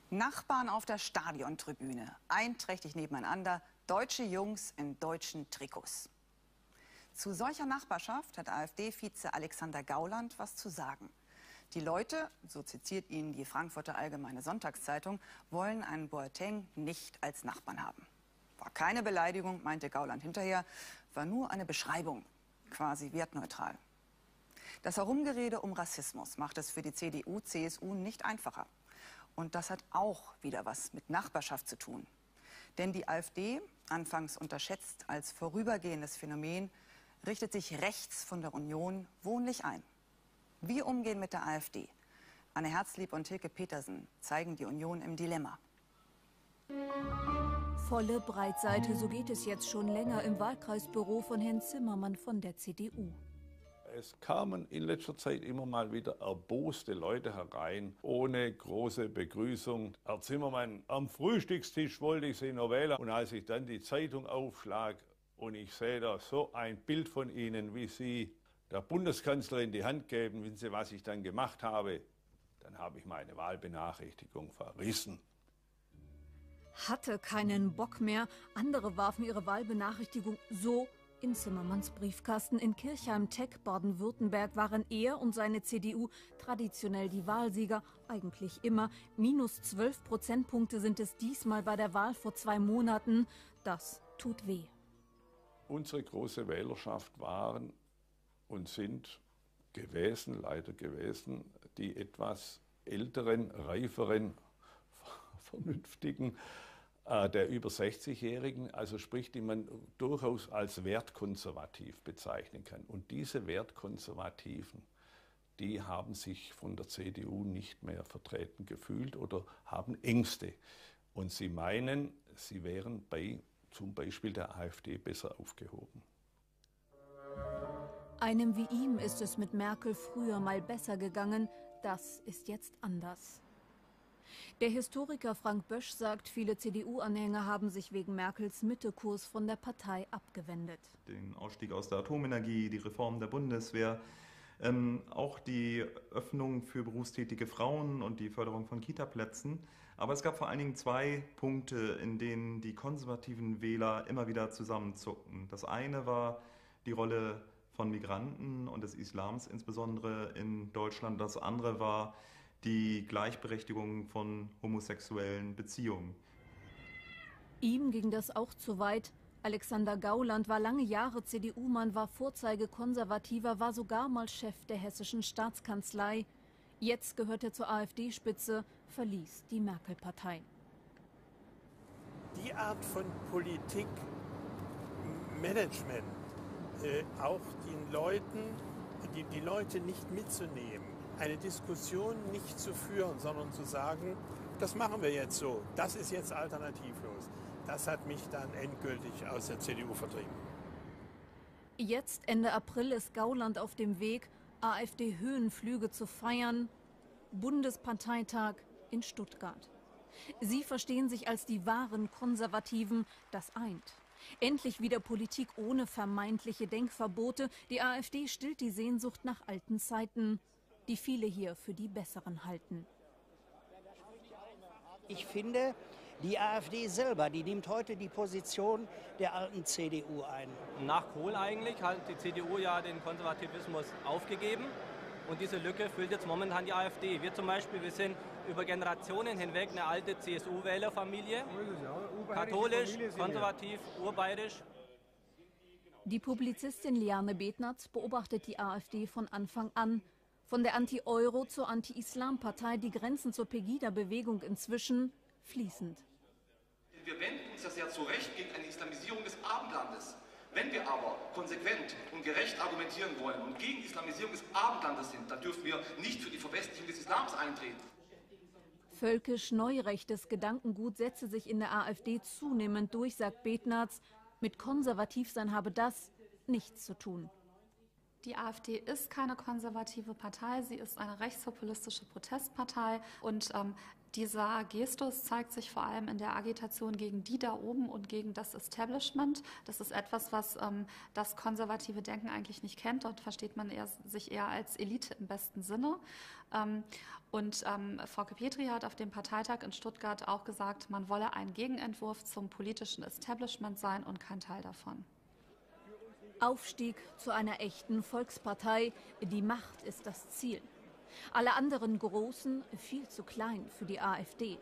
Nachbarn auf der Stadiontribüne, einträchtig nebeneinander, deutsche Jungs in deutschen Trikots. Zu solcher Nachbarschaft hat AfD-Vize Alexander Gauland was zu sagen. Die Leute, so zitiert ihn die Frankfurter Allgemeine Sonntagszeitung, wollen einen Boateng nicht als Nachbarn haben. War keine Beleidigung, meinte Gauland hinterher, war nur eine Beschreibung, quasi wertneutral. Das Herumgerede um Rassismus macht es für die CDU, CSU nicht einfacher. Und das hat auch wieder was mit Nachbarschaft zu tun. Denn die AfD, anfangs unterschätzt als vorübergehendes Phänomen, richtet sich rechts von der Union wohnlich ein. Wie umgehen mit der AfD? Anne Herzlieb und Hilke Petersen zeigen die Union im Dilemma. Volle Breitseite, so geht es jetzt schon länger im Wahlkreisbüro von Herrn Zimmermann von der CDU. Es kamen in letzter Zeit immer mal wieder erboste Leute herein, ohne große Begrüßung. Herr Zimmermann, am Frühstückstisch wollte ich Sie noch wählen. Und als ich dann die Zeitung aufschlage und ich sehe da so ein Bild von Ihnen, wie Sie der Bundeskanzlerin die Hand geben, wissen Sie, was ich dann gemacht habe? Dann habe ich meine Wahlbenachrichtigung verrissen. Hatte keinen Bock mehr. Andere warfen ihre Wahlbenachrichtigung so in Zimmermanns Briefkasten. In Kirchheim-Teck, Baden-Württemberg, waren er und seine CDU traditionell die Wahlsieger. Eigentlich immer. Minus 12 Prozentpunkte sind es diesmal bei der Wahl vor 2 Monaten. Das tut weh. Unsere große Wählerschaft waren und sind gewesen, leider gewesen, die etwas älteren, reiferen, vernünftigen, der über 60-Jährigen, also sprich, die man durchaus als wertkonservativ bezeichnen kann. Und diese Wertkonservativen, die haben sich von der CDU nicht mehr vertreten gefühlt oder haben Ängste. Und sie meinen, sie wären bei zum Beispiel der AfD besser aufgehoben. Einem wie ihm ist es mit Merkel früher mal besser gegangen. Das ist jetzt anders. Der Historiker Frank Bösch sagt, viele CDU-Anhänger haben sich wegen Merkels Mittekurs von der Partei abgewendet. Den Ausstieg aus der Atomenergie, die Reform der Bundeswehr, auch die Öffnung für berufstätige Frauen und die Förderung von Kitaplätzen. Aber es gab vor allen Dingen 2 Punkte, in denen die konservativen Wähler immer wieder zusammenzuckten. Das eine war die Rolle von Migranten und des Islams, insbesondere in Deutschland. Das andere war die Gleichberechtigung von homosexuellen Beziehungen. Ihm ging das auch zu weit. Alexander Gauland war lange Jahre CDU-Mann, war Vorzeigekonservativer, war sogar mal Chef der hessischen Staatskanzlei. Jetzt gehört er zur AfD-Spitze, verließ die Merkel-Partei. Die Art von Politik, Management, auch den Leuten, die Leute nicht mitzunehmen, eine Diskussion nicht zu führen, sondern zu sagen, das machen wir jetzt so, das ist jetzt alternativlos. Das hat mich dann endgültig aus der CDU vertrieben. Jetzt, Ende April, ist Gauland auf dem Weg, AfD-Höhenflüge zu feiern. Bundesparteitag in Stuttgart. Sie verstehen sich als die wahren Konservativen, das eint. Endlich wieder Politik ohne vermeintliche Denkverbote. Die AfD stillt die Sehnsucht nach alten Zeiten, die viele hier für die besseren halten. Ich finde, die AfD selber, die nimmt heute die Position der alten CDU ein. Nach Kohl eigentlich hat die CDU ja den Konservativismus aufgegeben. Und diese Lücke füllt jetzt momentan die AfD. Wir zum Beispiel, wir sind über Generationen hinweg eine alte CSU-Wählerfamilie. Katholisch, konservativ, urbayerisch. Die Publizistin Liane Betnatz beobachtet die AfD von Anfang an. Von der Anti-Euro zur Anti-Islam-Partei, die Grenzen zur Pegida-Bewegung inzwischen fließend. Wir wenden uns ja sehr zu Recht gegen eine Islamisierung des Abendlandes. Wenn wir aber konsequent und gerecht argumentieren wollen und gegen die Islamisierung des Abendlandes sind, dann dürfen wir nicht für die Verwestlichung des Islams eintreten. Völkisch-neurechtes Gedankengut setze sich in der AfD zunehmend durch, sagt Betnatz. Mit Konservativsein habe das nichts zu tun. Die AfD ist keine konservative Partei, sie ist eine rechtspopulistische Protestpartei und Dieser Gestus zeigt sich vor allem in der Agitation gegen die da oben und gegen das Establishment. Das ist etwas, was das konservative Denken eigentlich nicht kennt. Dort versteht man sich eher als Elite im besten Sinne. Frauke Petry hat auf dem Parteitag in Stuttgart auch gesagt, man wolle ein Gegenentwurf zum politischen Establishment sein und kein Teil davon. Aufstieg zu einer echten Volkspartei. Die Macht ist das Ziel. Alle anderen Großen viel zu klein für die AfD.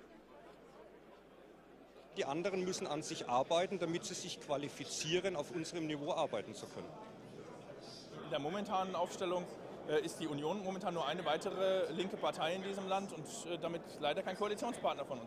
Die anderen müssen an sich arbeiten, damit sie sich qualifizieren, auf unserem Niveau arbeiten zu können. In der momentanen Aufstellung ist die Union momentan nur eine weitere linke Partei in diesem Land und damit leider kein Koalitionspartner von uns.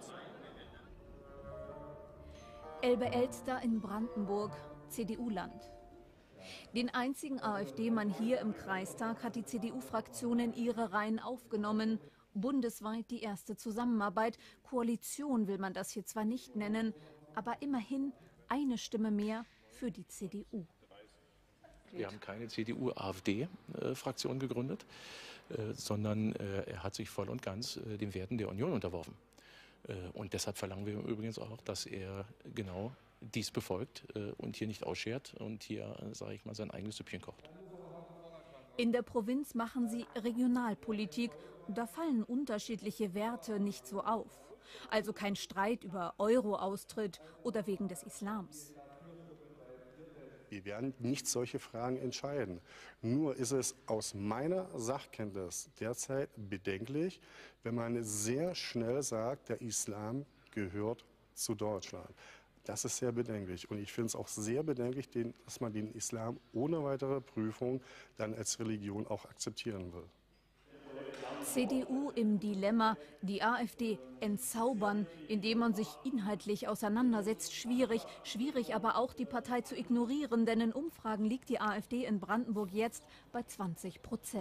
Elbe-Elster in Brandenburg, CDU-Land. Den einzigen AfD-Mann hier im Kreistag hat die CDU-Fraktion in ihre Reihen aufgenommen. Bundesweit die erste Zusammenarbeit. Koalition will man das hier zwar nicht nennen, aber immerhin eine Stimme mehr für die CDU. Wir haben keine CDU-AfD-Fraktion gegründet, sondern er hat sich voll und ganz den Werten der Union unterworfen. Und deshalb verlangen wir übrigens auch, dass er genau dies befolgt und hier nicht ausschert und hier, sage ich mal, sein eigenes Süppchen kocht. In der Provinz machen sie Regionalpolitik. Da fallen unterschiedliche Werte nicht so auf. Also kein Streit über Euro-Austritt oder wegen des Islams. Wir werden nicht solche Fragen entscheiden. Nur ist es aus meiner Sachkenntnis derzeit bedenklich, wenn man sehr schnell sagt, der Islam gehört zu Deutschland. Das ist sehr bedenklich. Und ich finde es auch sehr bedenklich, dass man den Islam ohne weitere Prüfung dann als Religion auch akzeptieren will. CDU im Dilemma, die AfD entzaubern, indem man sich inhaltlich auseinandersetzt. Schwierig aber auch die Partei zu ignorieren, denn in Umfragen liegt die AfD in Brandenburg jetzt bei 20%.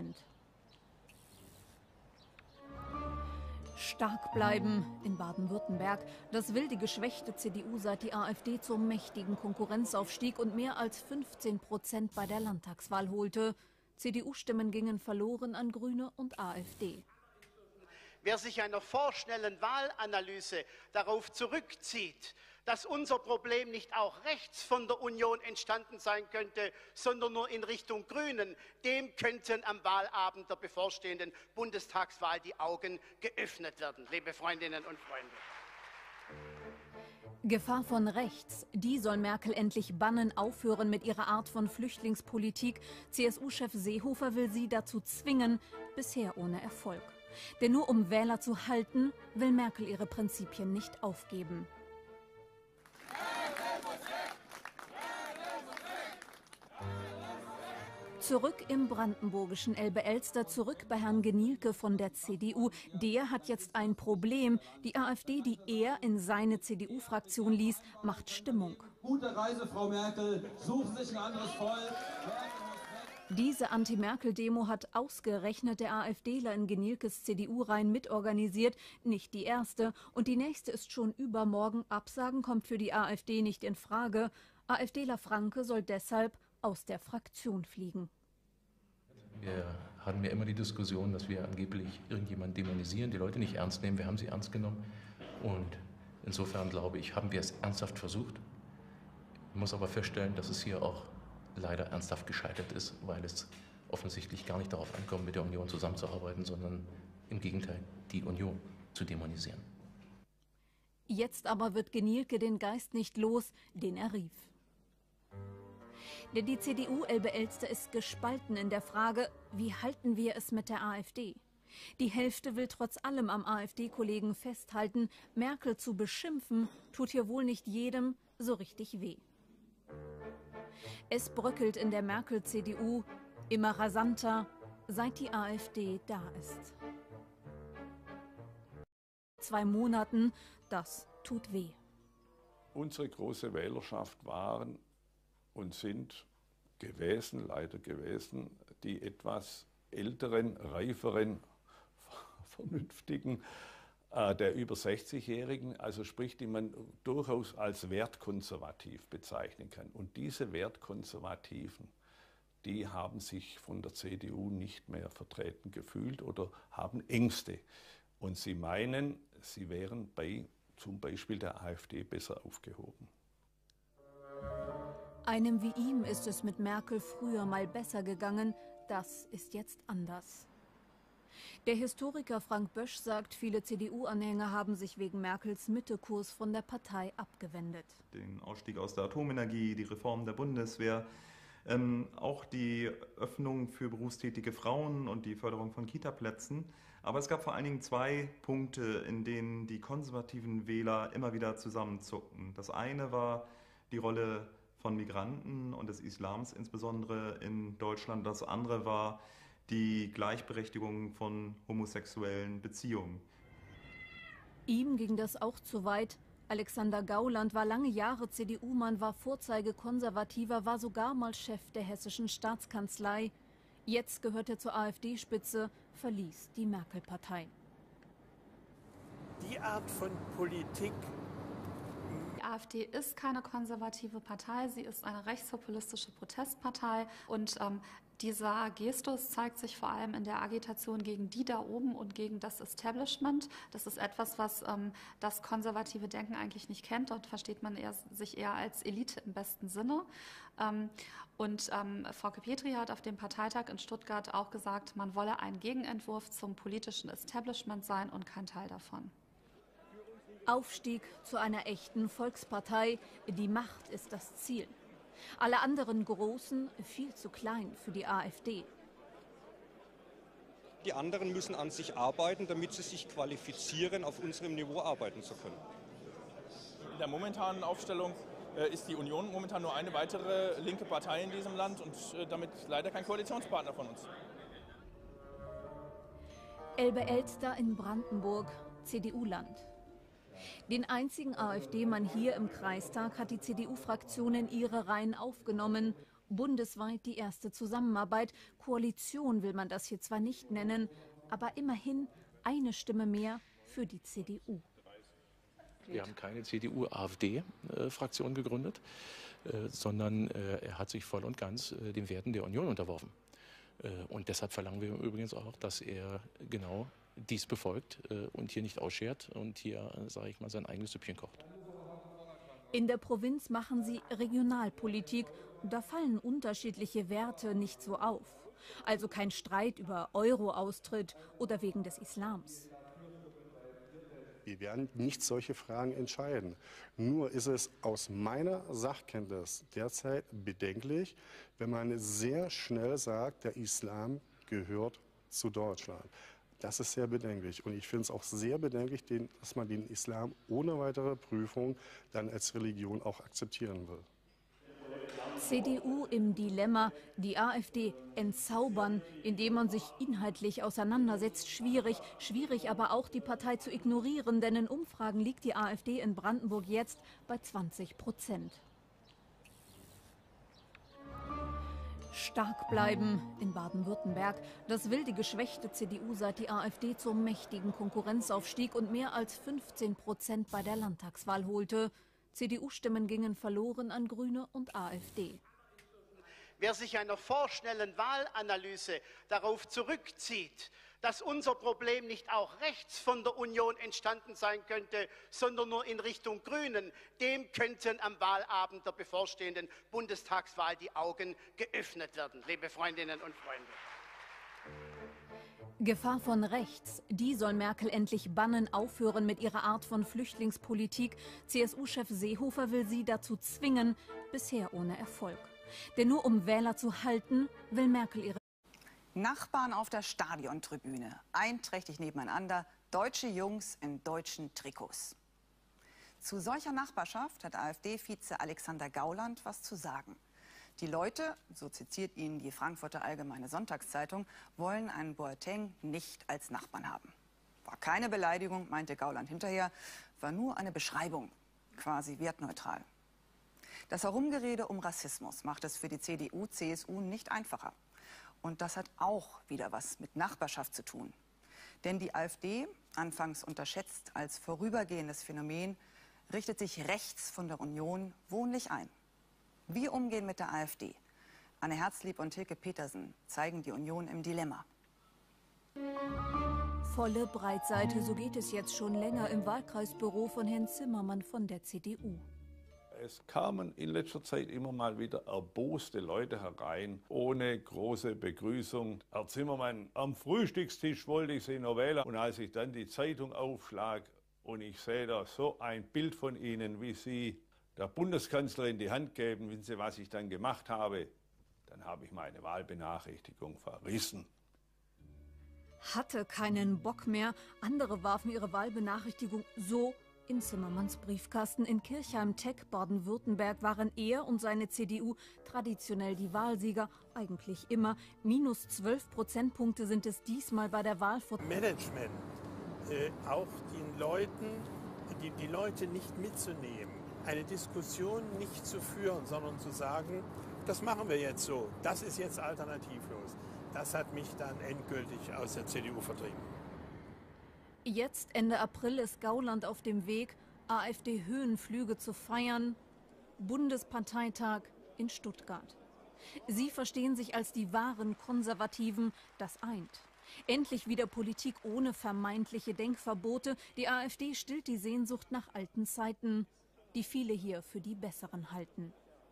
Stark bleiben in Baden-Württemberg. Das will die geschwächte CDU, seit die AfD zum mächtigen Konkurrenzaufstieg und mehr als 15% bei der Landtagswahl holte. CDU-Stimmen gingen verloren an Grüne und AfD. Wer sich einer vorschnellen Wahlanalyse darauf zurückzieht, dass unser Problem nicht auch rechts von der Union entstanden sein könnte, sondern nur in Richtung Grünen, dem könnten am Wahlabend der bevorstehenden Bundestagswahl die Augen geöffnet werden, liebe Freundinnen und Freunde. Gefahr von rechts, die soll Merkel endlich bannen, aufhören mit ihrer Art von Flüchtlingspolitik. CSU-Chef Seehofer will sie dazu zwingen, bisher ohne Erfolg. Denn nur um Wähler zu halten, will Merkel ihre Prinzipien nicht aufgeben. Zurück im brandenburgischen Elbe-Elster, zurück bei Herrn Genielke von der CDU. Der hat jetzt ein Problem. Die AfD, die er in seine CDU-Fraktion ließ, macht Stimmung. Gute Reise, Frau Merkel. Suchen sich ein anderes Volk. Diese Anti-Merkel-Demo hat ausgerechnet der AfDler in Genielkes CDU-Reihen mitorganisiert. Nicht die erste. Und die nächste ist schon übermorgen. Absagen kommt für die AfD nicht in Frage. AfDler Franke soll deshalb aus der Fraktion fliegen. Wir hatten ja immer die Diskussion, dass wir angeblich irgendjemanden dämonisieren, die Leute nicht ernst nehmen. Wir haben sie ernst genommen. Und insofern, glaube ich, haben wir es ernsthaft versucht. Ich muss aber feststellen, dass es hier auch leider ernsthaft gescheitert ist, weil es offensichtlich gar nicht darauf ankommt, mit der Union zusammenzuarbeiten, sondern im Gegenteil, die Union zu dämonisieren. Jetzt aber wird Genielke den Geist nicht los, den er rief. Denn die CDU Elbe-Elster ist gespalten in der Frage, wie halten wir es mit der AfD? Die Hälfte will trotz allem am AfD-Kollegen festhalten, Merkel zu beschimpfen, tut hier wohl nicht jedem so richtig weh. Es bröckelt in der Merkel-CDU immer rasanter, seit die AfD da ist. 2 Monaten, das tut weh. Unsere große Wählerschaft waren und sind leider gewesen, die etwas älteren, reiferen, vernünftigen, der über 60-Jährigen, also sprich, die man durchaus als wertkonservativ bezeichnen kann. Und diese Wertkonservativen, die haben sich von der CDU nicht mehr vertreten gefühlt oder haben Ängste. Und sie meinen, sie wären bei zum Beispiel der AfD besser aufgehoben. Einem wie ihm ist es mit Merkel früher mal besser gegangen. Das ist jetzt anders. Der Historiker Frank Bösch sagt, viele CDU-Anhänger haben sich wegen Merkels Mittekurs von der Partei abgewendet. Den Ausstieg aus der Atomenergie, die Reform der Bundeswehr, auch die Öffnung für berufstätige Frauen und die Förderung von Kitaplätzen. Aber es gab vor allen Dingen zwei Punkte, in denen die konservativen Wähler immer wieder zusammenzuckten. Das eine war die Rolle von Migranten und des Islams, insbesondere in Deutschland. Das andere war die Gleichberechtigung von homosexuellen Beziehungen. Ihm ging das auch zu weit. Alexander Gauland war lange Jahre CDU-Mann, war Vorzeigekonservativer, war sogar mal Chef der hessischen Staatskanzlei. Jetzt gehört er zur AfD-Spitze, verließ die Merkel-Partei. Die Art von Politik. Die AfD ist keine konservative Partei, sie ist eine rechtspopulistische Protestpartei und dieser Gestus zeigt sich vor allem in der Agitation gegen die da oben und gegen das Establishment. Das ist etwas, was das konservative Denken eigentlich nicht kennt. Dort versteht man sich eher als Elite im besten Sinne. Frauke Petry hat auf dem Parteitag in Stuttgart auch gesagt, man wolle ein Gegenentwurf zum politischen Establishment sein und kein Teil davon. Aufstieg zu einer echten Volkspartei. Die Macht ist das Ziel. Alle anderen Großen viel zu klein für die AfD. Die anderen müssen an sich arbeiten, damit sie sich qualifizieren, auf unserem Niveau arbeiten zu können. In der momentanen Aufstellung ist die Union momentan nur eine weitere linke Partei in diesem Land und damit leider kein Koalitionspartner von uns. Elbe-Elster in Brandenburg, CDU-Land. Den einzigen AfD-Mann hier im Kreistag hat die CDU-Fraktion in ihre Reihen aufgenommen. Bundesweit die erste Zusammenarbeit. Koalition will man das hier zwar nicht nennen, aber immerhin eine Stimme mehr für die CDU. Wir haben keine CDU-AfD-Fraktion gegründet, sondern er hat sich voll und ganz den Werten der Union unterworfen. Und deshalb verlangen wir übrigens auch, dass er genau dies befolgt und hier nicht ausschert und hier, sage ich mal, sein eigenes Süppchen kocht. In der Provinz machen sie Regionalpolitik. Da fallen unterschiedliche Werte nicht so auf. Also kein Streit über Euro-Austritt oder wegen des Islams. Wir werden nicht solche Fragen entscheiden. Nur ist es aus meiner Sachkenntnis derzeit bedenklich, wenn man sehr schnell sagt, der Islam gehört zu Deutschland. Das ist sehr bedenklich. Und ich finde es auch sehr bedenklich, dass man den Islam ohne weitere Prüfung dann als Religion auch akzeptieren will. CDU im Dilemma, die AfD entzaubern, indem man sich inhaltlich auseinandersetzt. Schwierig aber auch die Partei zu ignorieren, denn in Umfragen liegt die AfD in Brandenburg jetzt bei 20%. Stark bleiben in Baden-Württemberg. Das will die geschwächte CDU, seit die AfD zum mächtigen Konkurrenzaufstieg und mehr als 15% bei der Landtagswahl holte. CDU-Stimmen gingen verloren an Grüne und AfD. Wer sich einer vorschnellen Wahlanalyse darauf zurückzieht, dass unser Problem nicht auch rechts von der Union entstanden sein könnte, sondern nur in Richtung Grünen, dem könnten am Wahlabend der bevorstehenden Bundestagswahl die Augen geöffnet werden, liebe Freundinnen und Freunde. Gefahr von rechts, die soll Merkel endlich bannen, aufhören mit ihrer Art von Flüchtlingspolitik. CSU-Chef Seehofer will sie dazu zwingen, bisher ohne Erfolg. Denn nur um Wähler zu halten, will Merkel ihre Nachbarn auf der Stadiontribüne, einträchtig nebeneinander, deutsche Jungs in deutschen Trikots. Zu solcher Nachbarschaft hat AfD-Vize Alexander Gauland was zu sagen. Die Leute, so zitiert ihn die Frankfurter Allgemeine Sonntagszeitung, wollen einen Boateng nicht als Nachbarn haben. War keine Beleidigung, meinte Gauland hinterher, war nur eine Beschreibung, quasi wertneutral. Das Herumgerede um Rassismus macht es für die CDU, CSU nicht einfacher. Und das hat auch wieder was mit Nachbarschaft zu tun. Denn die AfD, anfangs unterschätzt als vorübergehendes Phänomen, richtet sich rechts von der Union wohnlich ein. Wie umgehen mit der AfD? Anne Herzlieb und Hilke Petersen zeigen die Union im Dilemma. Volle Breitseite, so geht es jetzt schon länger im Wahlkreisbüro von Herrn Zimmermann von der CDU. Es kamen in letzter Zeit immer mal wieder erboste Leute herein, ohne große Begrüßung. Herr Zimmermann, am Frühstückstisch wollte ich Sie noch wählen. Und als ich dann die Zeitung aufschlag und ich sehe da so ein Bild von Ihnen, wie Sie der Bundeskanzlerin die Hand geben, wissen Sie, was ich dann gemacht habe? Dann habe ich meine Wahlbenachrichtigung verrissen. Hatte keinen Bock mehr. Andere warfen ihre Wahlbenachrichtigung so in Zimmermanns Briefkasten. In Kirchheim-Teck, Baden-Württemberg, waren er und seine CDU traditionell die Wahlsieger. Eigentlich immer. Minus 12 Prozentpunkte sind es diesmal bei der Wahl vor. Management, auch den Leuten, die Leute nicht mitzunehmen. Eine Diskussion nicht zu führen, sondern zu sagen, das machen wir jetzt so. Das ist jetzt alternativlos. Das hat mich dann endgültig aus der CDU vertrieben. Jetzt, Ende April, ist Gauland auf dem Weg, AfD-Höhenflüge zu feiern. Bundesparteitag in Stuttgart. Sie verstehen sich als die wahren Konservativen. Das eint. Endlich wieder Politik ohne vermeintliche Denkverbote. Die AfD stillt die Sehnsucht nach alten Zeiten, die viele hier für die besseren halten.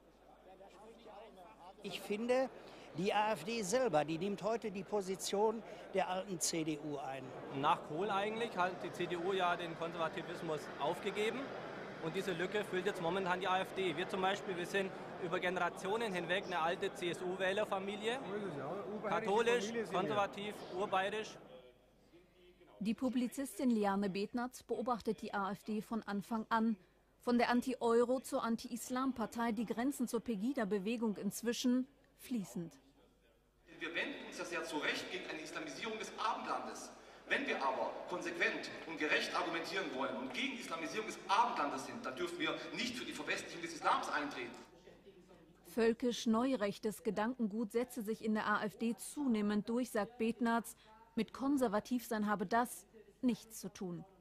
Ich finde, die AfD selber, die nimmt heute die Position der alten CDU ein. Nach Kohl eigentlich hat die CDU ja den Konservativismus aufgegeben. Und diese Lücke füllt jetzt momentan die AfD. Wir zum Beispiel, wir sind über Generationen hinweg eine alte CSU-Wählerfamilie. Katholisch, konservativ, urbayerisch. Die Publizistin Liane Betnarz beobachtet die AfD von Anfang an. Von der Anti-Euro zur Anti-Islam-Partei, die Grenzen zur Pegida-Bewegung inzwischen fließend. Wir wenden uns ja sehr zu Recht gegen eine Islamisierung des Abendlandes. Wenn wir aber konsequent und gerecht argumentieren wollen und gegen Islamisierung des Abendlandes sind, dann dürfen wir nicht für die Verwestlichung des Islams eintreten. Völkisch-neurechtes Gedankengut setze sich in der AfD zunehmend durch, sagt Betnarz. Mit Konservativsein habe das nichts zu tun.